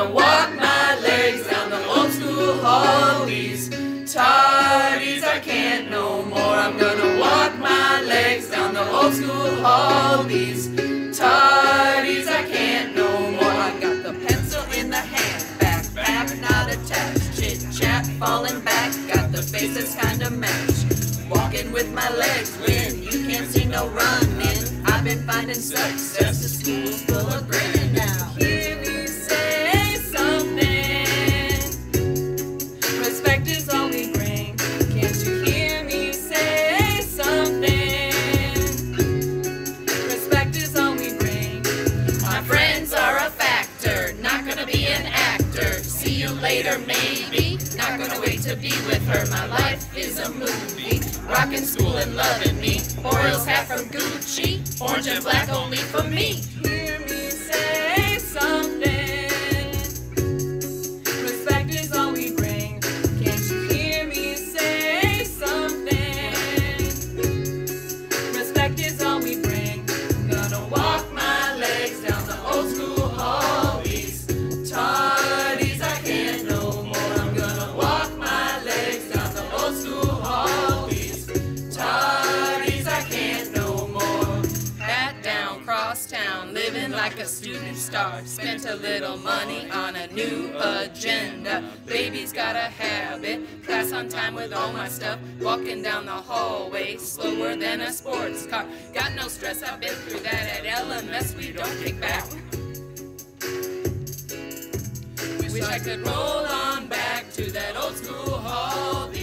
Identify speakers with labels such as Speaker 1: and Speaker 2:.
Speaker 1: gonna walk my legs down the old school hall. These tardies I can't no more. I'm gonna walk my legs down the old school hall. These tardies I can't no more. I got the pencil in the hand, back not attached. Chit chat falling back, got the face that's kinda matched. Walking with my legs when you can't see no running. I've been finding success, the school's full of grinning now. Hear me say something. Respect is all we bring. Can't you hear me say something? Respect is all we bring. My friends are a factor, not gonna be an actor. See you later, maybe. Not gonna wait to be with her. My life is a movie. Rockin' school and loving me. Orioles hat from Gucci. Orange and black only for me. Hear me say something. Respect is all we bring. Can't you hear me say something? Respect is all we bring. I'm gonna walk my legs down the old school hall. These tardies I can't no more. I'm gonna walk my legs down the old school hall. These tardies I can't no more. Hat down, cross town, living like a student star. Spent a little money on a new agenda. Baby's got a habit, class on time with all my stuff. Walking down the hallway, slower than a sports car. Got no stress, I've been through that at LMS, we don't kick back. Wish I could roll on back to that old school hall.